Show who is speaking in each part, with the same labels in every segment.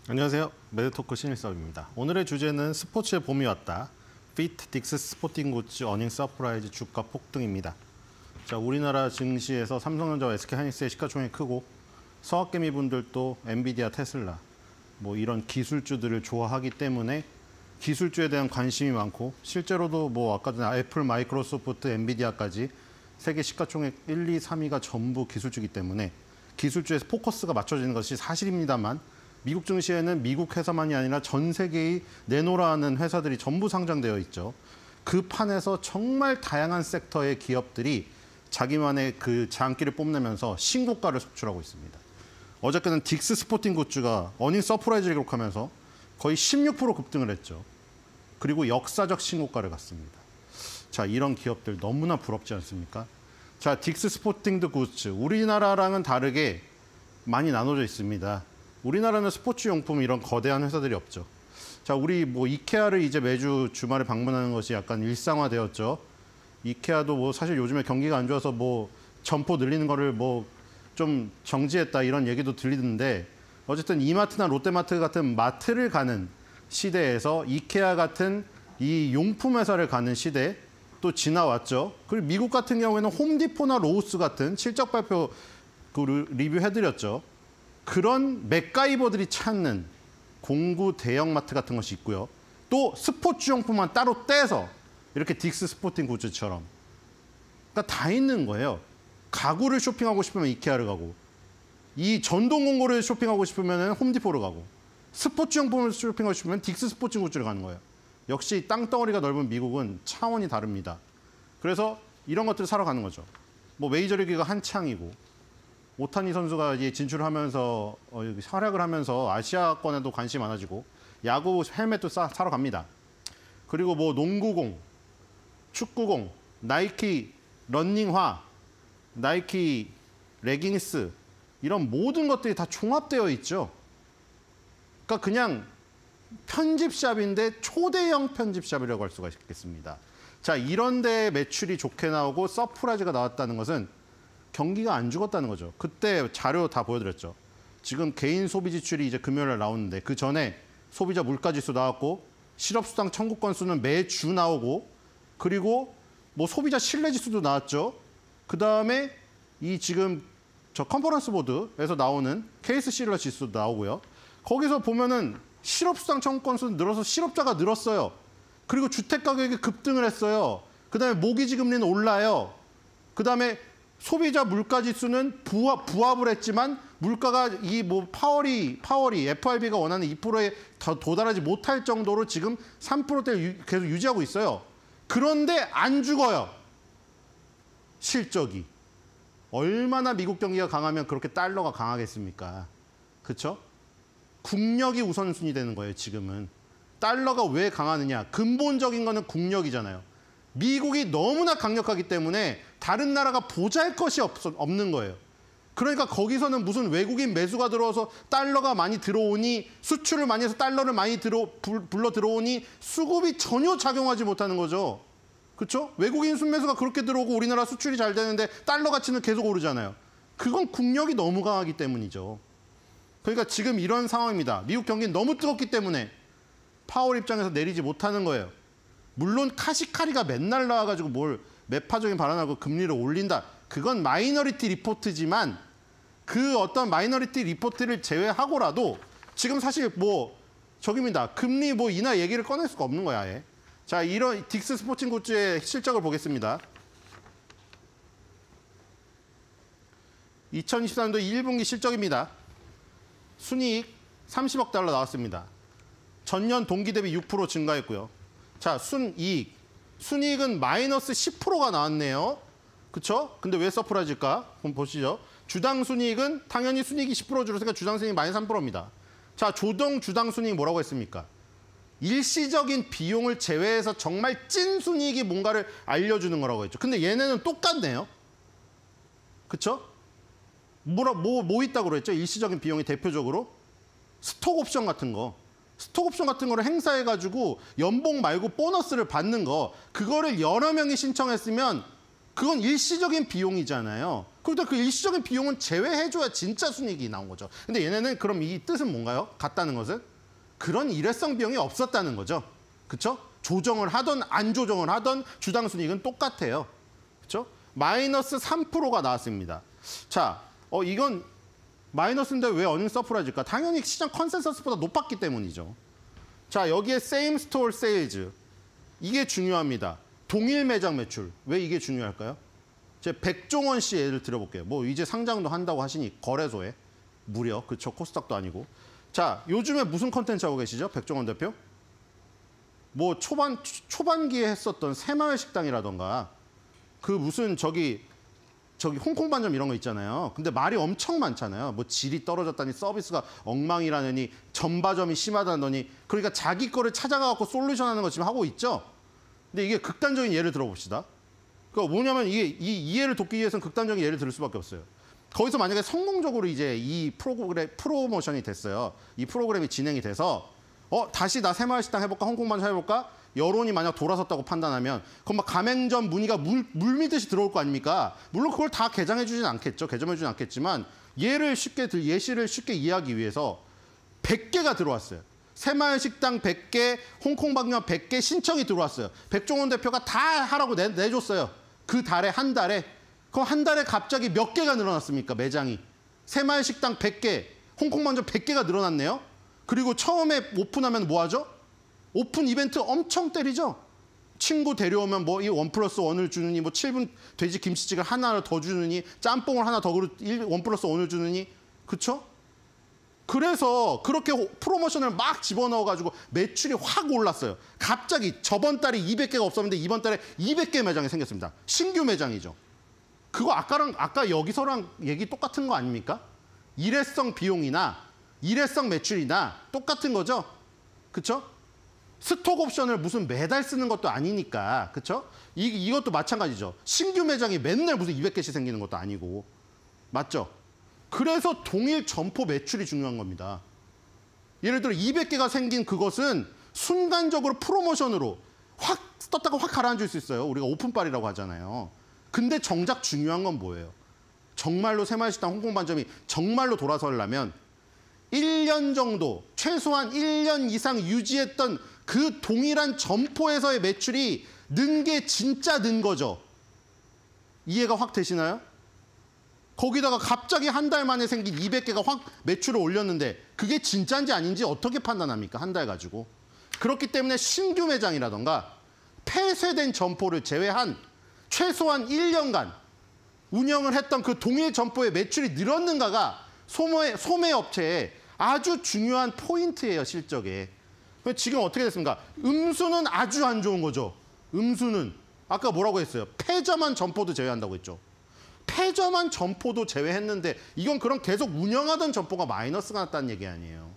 Speaker 1: 안녕하세요. 매드토크 신일섭입니다. 오늘의 주제는 스포츠의 봄이 왔다. 피트 딕스 스포팅 굿즈 어닝 서프라이즈 주가 폭등입니다. 자, 우리나라 증시에서 삼성전자와 SK하이닉스의 시가총액이 크고 서학개미 분들도 엔비디아, 테슬라 뭐 이런 기술주들을 좋아하기 때문에 기술주에 대한 관심이 많고 실제로도 뭐 아까 전에 애플, 마이크로소프트, 엔비디아까지 세계 시가총액 1, 2, 3위가 전부 기술주이기 때문에 기술주에서 포커스가 맞춰지는 것이 사실입니다만 미국 증시에는 미국 회사만이 아니라 전 세계의 내노라하는 회사들이 전부 상장되어 있죠. 그 판에서 정말 다양한 섹터의 기업들이 자기만의 그 장기를 뽐내면서 신고가를 속출하고 있습니다. 어저께는 딕스 스포팅 굿즈가 어닝 서프라이즈를 기록하면서 거의 16% 급등을 했죠. 그리고 역사적 신고가를 갔습니다. 자, 이런 기업들 너무나 부럽지 않습니까? 자, 딕스 스포팅 굿즈, 우리나라랑은 다르게 많이 나눠져 있습니다. 우리나라는 스포츠 용품 이런 거대한 회사들이 없죠. 자, 우리 뭐 이케아를 이제 매주 주말에 방문하는 것이 약간 일상화되었죠. 이케아도 뭐 사실 요즘에 경기가 안 좋아서 뭐 점포 늘리는 거를 뭐 좀 정지했다 이런 얘기도 들리는데 어쨌든 이마트나 롯데마트 같은 마트를 가는 시대에서 이케아 같은 이 용품 회사를 가는 시대 또 지나왔죠. 그리고 미국 같은 경우에는 홈디포나 로우스 같은 실적 발표 그 리뷰해드렸죠. 그런 맥가이버들이 찾는 공구 대형마트 같은 것이 있고요. 또 스포츠용품만 따로 떼서 이렇게 딕스 스포팅 굿즈처럼 그러니까 다 있는 거예요. 가구를 쇼핑하고 싶으면 이케아를 가고 이 전동공구를 쇼핑하고 싶으면 홈디포를 가고 스포츠용품을 쇼핑하고 싶으면 딕스 스포팅 굿즈를 가는 거예요. 역시 땅덩어리가 넓은 미국은 차원이 다릅니다. 그래서 이런 것들을 사러 가는 거죠. 뭐 메이저리그가 한창이고 오타니 선수가 이제 진출하면서 활약을 하면서 아시아권에도 관심이 많아지고 야구 헬멧도 사러 갑니다. 그리고 뭐 농구공, 축구공, 나이키 러닝화, 나이키 레깅스 이런 모든 것들이 다 종합되어 있죠. 그러니까 그냥 편집샵인데 초대형 편집샵이라고 할 수가 있겠습니다. 자, 이런 데 매출이 좋게 나오고 서프라이즈가 나왔다는 것은 경기가 안 죽었다는 거죠. 그때 자료 다 보여드렸죠. 지금 개인 소비 지출이 이제 금요일에 나오는데 그 전에 소비자 물가지수 나왔고 실업수당 청구 건수는 매주 나오고 그리고 뭐 소비자 신뢰지수도 나왔죠. 그 다음에 이 지금 저 컨퍼런스 보드에서 나오는 케이스 실러 지수도 나오고요. 거기서 보면은 실업수당 청구 건수는 늘어서 실업자가 늘었어요. 그리고 주택 가격이 급등을 했어요. 그 다음에 모기지 금리는 올라요. 그 다음에 소비자 물가 지수는 부합을 했지만 물가가 이 뭐 파월이 FRB가 원하는 2%에 더 도달하지 못할 정도로 지금 3%대를 계속 유지하고 있어요. 그런데 안 죽어요. 실적이. 얼마나 미국 경기가 강하면 그렇게 달러가 강하겠습니까? 그렇죠? 국력이 우선순위 되는 거예요, 지금은. 달러가 왜 강하느냐? 근본적인 거는 국력이잖아요. 미국이 너무나 강력하기 때문에 다른 나라가 보잘것이 없는 거예요. 그러니까 거기서는 무슨 외국인 매수가 들어와서 달러가 많이 들어오니 수출을 많이 해서 달러를 많이 불러 들어오니 수급이 전혀 작용하지 못하는 거죠. 그렇죠? 외국인 순매수가 그렇게 들어오고 우리나라 수출이 잘 되는데 달러 가치는 계속 오르잖아요. 그건 국력이 너무 강하기 때문이죠. 그러니까 지금 이런 상황입니다. 미국 경기는 너무 뜨겁기 때문에 파월 입장에서 내리지 못하는 거예요. 물론 카시카리가 맨날 나와가지고 뭘 매파적인 발언하고 금리를 올린다. 그건 마이너리티 리포트지만 그 어떤 마이너리티 리포트를 제외하고라도 지금 사실 뭐 저기입니다. 금리 뭐 인하 얘기를 꺼낼 수가 없는 거야, 아예. 자, 이런 딕스 스포팅 굿즈의 실적을 보겠습니다. 2023년도 1분기 실적입니다. 순이익 30억 달러 나왔습니다. 전년 동기 대비 6% 증가했고요. 자, 순이익은 마이너스 10%가 나왔네요. 그쵸? 근데 왜 서프라이즈일까? 한번 보시죠. 주당 순이익은 당연히 순이익이 10% 줄었으니까 주당 순이익 마이너스 3%입니다. 자, 주당 순이익 뭐라고 했습니까? 일시적인 비용을 제외해서 정말 찐 순이익이 뭔가를 알려주는 거라고 했죠. 근데 얘네는 똑같네요. 그쵸? 뭐 있다고 그랬죠? 일시적인 비용이 대표적으로? 스톡 옵션 같은 거. 스톡 옵션 같은 거를 행사해가지고 연봉 말고 보너스를 받는 거. 그거를 여러 명이 신청했으면 그건 일시적인 비용이잖아요. 그러다 그 일시적인 비용은 제외해줘야 진짜 순이익이 나온 거죠. 근데 얘네는 그럼 이 뜻은 뭔가요? 같다는 것은? 그런 일회성 비용이 없었다는 거죠. 그렇죠? 조정을 하던 안 조정을 하던 주당 순이익은 똑같아요. 그렇죠? 마이너스 3%가 나왔습니다. 자, 이건 마이너스인데 왜 어닝 서프라이즈일까? 당연히 시장 컨센서스보다 높았기 때문이죠. 자, 여기에 same store sales. 이게 중요합니다. 동일 매장 매출. 왜 이게 중요할까요? 제가 백종원 씨 예를 들어볼게요. 뭐 이제 상장도 한다고 하시니 거래소에 무려 그쵸 코스닥도 아니고. 자, 요즘에 무슨 컨텐츠 하고 계시죠, 백종원 대표? 뭐 초반기에 했었던 새마을 식당이라던가 그 무슨 저기 홍콩 반점 이런 거 있잖아요. 근데 말이 엄청 많잖아요. 뭐 질이 떨어졌다니 서비스가 엉망이라느니 전바점이 심하다더니 그러니까 자기 거를 찾아가갖고 솔루션 하는 거 지금 하고 있죠. 근데 이게 극단적인 예를 들어봅시다. 그러니까 뭐냐면 이게 이 이해를 돕기 위해서는 극단적인 예를 들을 수밖에 없어요. 거기서 만약에 성공적으로 이제 이 프로모션이 됐어요. 이 프로그램이 진행이 돼서 다시 나 새마을 식당 해볼까? 홍콩 반점 해볼까? 여론이 만약 돌아섰다고 판단하면 그럼 막 가맹점 문의가 물미듯이 들어올 거 아닙니까? 물론 그걸 다 개장해주진 않겠죠. 개점해주진 않겠지만 예시를 쉽게 이해하기 위해서 100개가 들어왔어요. 새마을 식당 100개, 홍콩 반점 100개 신청이 들어왔어요. 백종원 대표가 다 하라고 내줬어요. 그 달에 한 달에. 그럼 한 달에 갑자기 몇 개가 늘어났습니까? 매장이. 새마을 식당 100개, 홍콩 반점 100개가 늘어났네요. 그리고 처음에 오픈하면 뭐 하죠? 오픈 이벤트 엄청 때리죠. 친구 데려오면 뭐 이 1+1을 주느니 뭐 7분 돼지 김치찌개 하나를 더 주느니 짬뽕을 하나 더 1+1을 주느니 그렇죠? 그래서 그렇게 프로모션을 막 집어넣어가지고 매출이 확 올랐어요. 갑자기 저번 달에 200개가 없었는데 이번 달에 200개 매장이 생겼습니다. 신규 매장이죠. 그거 아까 여기서랑 얘기 똑같은 거 아닙니까? 일회성 비용이나 일회성 매출이나 똑같은 거죠. 그렇죠? 스톡 옵션을 무슨 매달 쓰는 것도 아니니까. 그렇죠? 이것도 마찬가지죠. 신규 매장이 맨날 무슨 200개씩 생기는 것도 아니고. 맞죠? 그래서 동일 점포 매출이 중요한 겁니다. 예를 들어 200개가 생긴 그것은 순간적으로 프로모션으로 확 떴다가 확 가라앉을 수 있어요. 우리가 오픈빨이라고 하잖아요. 근데 정작 중요한 건 뭐예요? 정말로 새마을식당 홍콩 반점이 정말로 돌아서려면 1년 정도, 최소한 1년 이상 유지했던 그 동일한 점포에서의 매출이 는 게 진짜 는 거죠. 이해가 확 되시나요? 거기다가 갑자기 한 달 만에 생긴 200개가 확 매출을 올렸는데 그게 진짜인지 아닌지 어떻게 판단합니까? 한 달 가지고. 그렇기 때문에 신규 매장이라던가 폐쇄된 점포를 제외한 최소한 1년간 운영을 했던 그 동일 점포의 매출이 늘었는가가 소매업체의 아주 중요한 포인트예요, 실적에. 지금 어떻게 됐습니까? 음수는 아주 안 좋은 거죠. 음수는. 아까 뭐라고 했어요? 폐점한 점포도 제외한다고 했죠. 폐점한 점포도 제외했는데 이건 그럼 계속 운영하던 점포가 마이너스가 났다는 얘기 아니에요.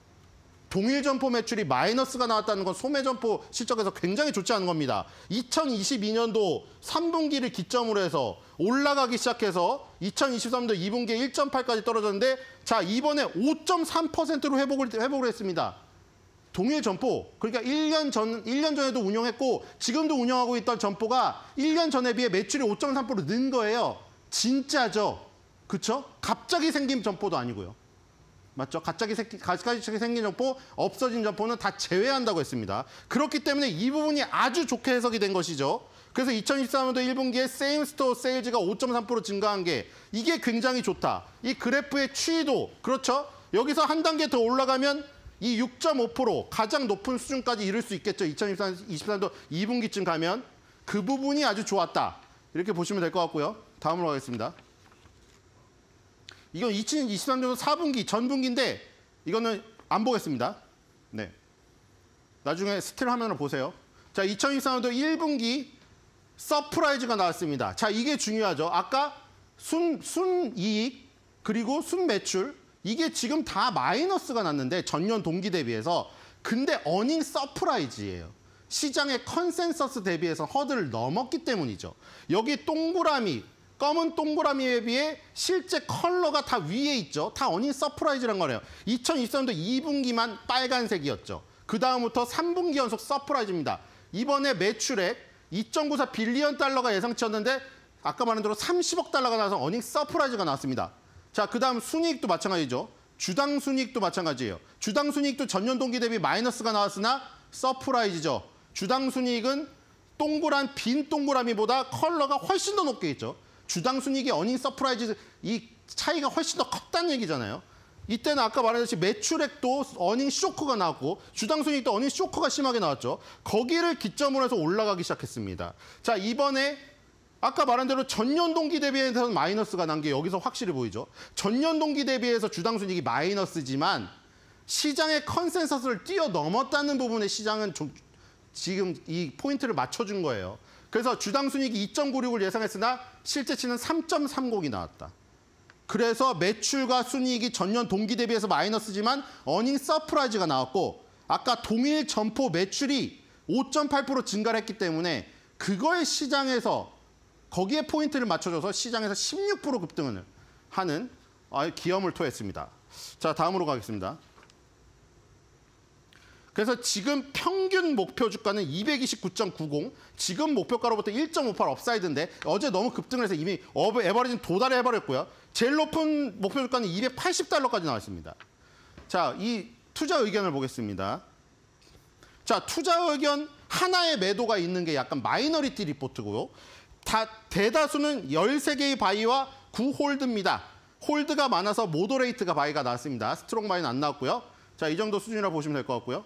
Speaker 1: 동일 점포 매출이 마이너스가 나왔다는 건 소매 점포 실적에서 굉장히 좋지 않은 겁니다. 2022년도 3분기를 기점으로 해서 올라가기 시작해서 2023년도 2분기에 1.8까지 떨어졌는데 자 이번에 5.3%로 회복을 했습니다. 동일 점포, 그러니까 1년 전에도 운영했고 지금도 운영하고 있던 점포가 1년 전에 비해 매출이 5.3% 는 거예요. 진짜죠. 그렇죠? 갑자기 생긴 점포도 아니고요. 맞죠? 갑자기 생긴 점포, 없어진 점포는 다 제외한다고 했습니다. 그렇기 때문에 이 부분이 아주 좋게 해석이 된 것이죠. 그래서 2023년도 1분기에 세임 스토어 세일즈가 5.3% 증가한 게 이게 굉장히 좋다. 이 그래프의 추이도 그렇죠? 여기서 한 단계 더 올라가면 이 6.5% 가장 높은 수준까지 이룰 수 있겠죠. 2023년도 2분기쯤 가면 그 부분이 아주 좋았다. 이렇게 보시면 될 것 같고요. 다음으로 가겠습니다. 이건 2023년도 4분기 전분기인데 이거는 안 보겠습니다. 네, 나중에 스틸 화면을 보세요. 자, 2023년도 1분기 서프라이즈가 나왔습니다. 자, 이게 중요하죠. 아까 순이익 그리고 순매출 이게 지금 다 마이너스가 났는데 전년 동기 대비해서 근데 어닝 서프라이즈예요. 시장의 컨센서스 대비해서 허들을 넘었기 때문이죠. 여기 동그라미 검은 동그라미에 비해 실제 컬러가 다 위에 있죠. 다 어닝 서프라이즈란 거예요. 2023년도 2분기만 빨간색이었죠. 그 다음부터 3분기 연속 서프라이즈입니다. 이번에 매출액 2.94 빌리언 달러가 예상치였는데 아까 말한 대로 30억 달러가 나와서 어닝 서프라이즈가 나왔습니다. 자, 그다음 순이익도 마찬가지죠. 주당 순이익도 마찬가지예요. 주당 순이익도 전년 동기 대비 마이너스가 나왔으나 서프라이즈죠. 주당 순이익은 동그란 빈 동그라미보다 컬러가 훨씬 더 높게 있죠. 주당 순이익이 어닝 서프라이즈 이 차이가 훨씬 더 컸다는 얘기잖아요. 이때는 아까 말했듯이 매출액도 어닝 쇼크가 나왔고 주당 순이익도 어닝 쇼크가 심하게 나왔죠. 거기를 기점으로 해서 올라가기 시작했습니다. 자, 이번에 아까 말한 대로 전년 동기 대비해서는 마이너스가 난 게 여기서 확실히 보이죠. 전년 동기 대비해서 주당 순이익이 마이너스지만 시장의 컨센서스를 뛰어넘었다는 부분에 시장은 지금 이 포인트를 맞춰준 거예요. 그래서 주당 순이익이 2.96을 예상했으나 실제치는 3.30이 나왔다. 그래서 매출과 순이익이 전년 동기 대비해서 마이너스지만 어닝 서프라이즈가 나왔고 아까 동일 점포 매출이 5.8% 증가를 했기 때문에 그거에 시장에서 거기에 포인트를 맞춰줘서 시장에서 16% 급등을 하는 기염을 토했습니다. 자, 다음으로 가겠습니다. 그래서 지금 평균 목표 주가는 229.90, 지금 목표가로부터 1.58 업사이드인데 어제 너무 급등을 해서 이미 에버리지는 도달해 해버렸고요. 제일 높은 목표 주가는 280달러까지 나왔습니다. 자, 이 투자 의견을 보겠습니다. 자, 투자 의견 하나의 매도가 있는 게 약간 마이너리티 리포트고요. 대다수는 13개의 바이와 9홀드입니다. 홀드가 많아서 모더레이트가 바이가 나왔습니다. 스트롱 바이는 안 나왔고요. 자, 이 정도 수준이라고 보시면 될 것 같고요.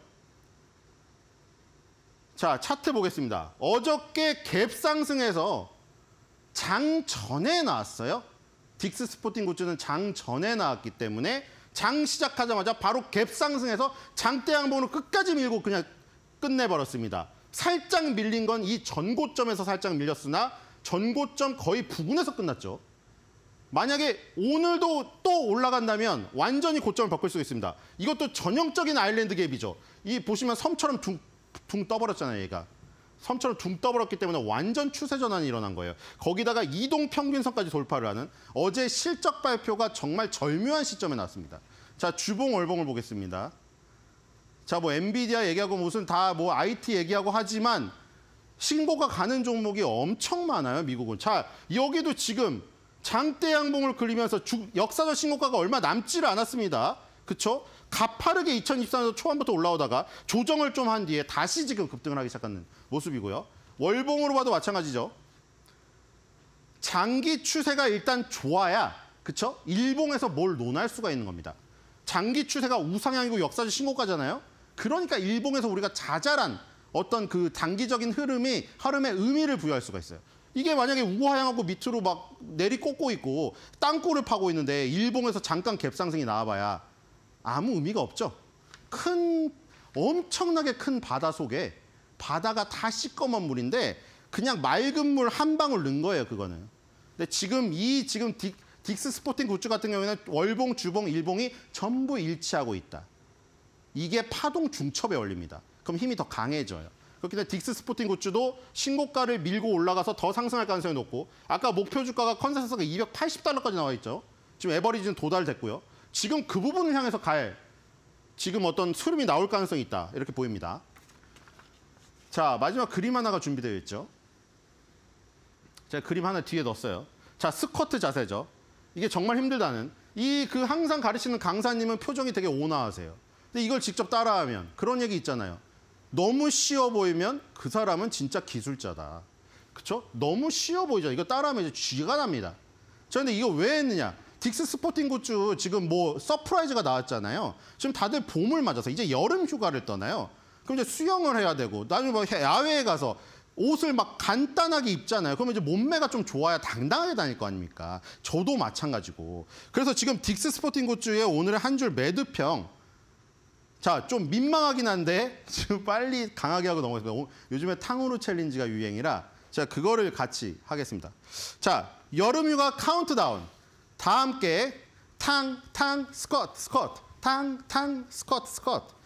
Speaker 1: 자, 차트 보겠습니다. 어저께 갭 상승해서 장 전에 나왔어요. 딕스 스포팅 굿즈는 장 전에 나왔기 때문에 장 시작하자마자 바로 갭 상승해서 장대 양봉으로 끝까지 밀고 그냥 끝내버렸습니다. 살짝 밀린 건 이 전고점에서 살짝 밀렸으나 전고점 거의 부근에서 끝났죠. 만약에 오늘도 또 올라간다면 완전히 고점을 바꿀 수 있습니다. 이것도 전형적인 아일랜드 갭이죠. 이 보시면 섬처럼 둥 떠버렸잖아요, 얘가. 섬처럼 둥 떠버렸기 때문에 완전 추세 전환이 일어난 거예요. 거기다가 이동 평균선까지 돌파를 하는 어제 실적 발표가 정말 절묘한 시점에 나왔습니다. 자, 주봉 월봉을 보겠습니다. 자, 뭐 엔비디아 얘기하고 무슨 다 뭐 IT 얘기하고 하지만 신고가 가는 종목이 엄청 많아요, 미국은. 자, 여기도 지금 장대 양봉을 그리면서 역사적 신고가가 얼마 남지를 않았습니다. 그렇죠? 가파르게 2024년 초반부터 올라오다가 조정을 좀 한 뒤에 다시 지금 급등을 하기 시작하는 모습이고요. 월봉으로 봐도 마찬가지죠. 장기 추세가 일단 좋아야, 그렇죠? 일봉에서 뭘 논할 수가 있는 겁니다. 장기 추세가 우상향이고 역사적 신고가잖아요. 그러니까 일봉에서 우리가 자잘한 어떤 그 단기적인 흐름에 의미를 부여할 수가 있어요. 이게 만약에 우하향하고 밑으로 막 내리꽂고 있고 땅굴을 파고 있는데 일봉에서 잠깐 갭상승이 나와봐야 아무 의미가 없죠. 엄청나게 큰 바다 속에 바다가 다 시꺼먼 물인데 그냥 맑은 물 한 방울 넣은 거예요, 그거는. 근데 지금 딕스 스포팅 굿즈 같은 경우에는 월봉, 주봉, 일봉이 전부 일치하고 있다. 이게 파동 중첩에 올립니다. 그럼 힘이 더 강해져요. 그렇기 때문에 딕스 스포팅 굿즈도 신고가를 밀고 올라가서 더 상승할 가능성이 높고 아까 목표 주가가 컨센서스가 280달러까지 나와 있죠. 지금 에버리지는 도달됐고요. 지금 그 부분을 향해서 지금 어떤 흐름이 나올 가능성이 있다. 이렇게 보입니다. 자, 마지막 그림 하나가 준비되어 있죠. 제가 그림 하나 뒤에 넣었어요. 자, 스쿼트 자세죠. 이게 정말 힘들다는. 항상 가르치는 강사님은 표정이 되게 온화하세요. 근데 이걸 직접 따라하면 그런 얘기 있잖아요. 너무 쉬워 보이면 그 사람은 진짜 기술자다. 그렇죠? 너무 쉬워 보이죠. 이거 따라하면 이제 쥐가 납니다. 저 근데 이거 왜 했느냐? 딕스 스포팅 굿즈 지금 뭐 서프라이즈가 나왔잖아요. 지금 다들 봄을 맞아서 이제 여름 휴가를 떠나요. 그럼 이제 수영을 해야 되고 나중에 뭐 야외에 가서 옷을 막 간단하게 입잖아요. 그러면 이제 몸매가 좀 좋아야 당당하게 다닐 거 아닙니까? 저도 마찬가지고. 그래서 지금 딕스 스포팅 굿즈의 오늘의 한 줄 매도평. 자, 좀 민망하긴 한데 지금 빨리 강하게 하고 넘어가겠습니다. 요즘에 탕후루 챌린지가 유행이라 제가 그거를 같이 하겠습니다. 자, 여름휴가 카운트다운. 다 함께 탕, 스쿼트, 탕, 스쿼트, 스쿼트.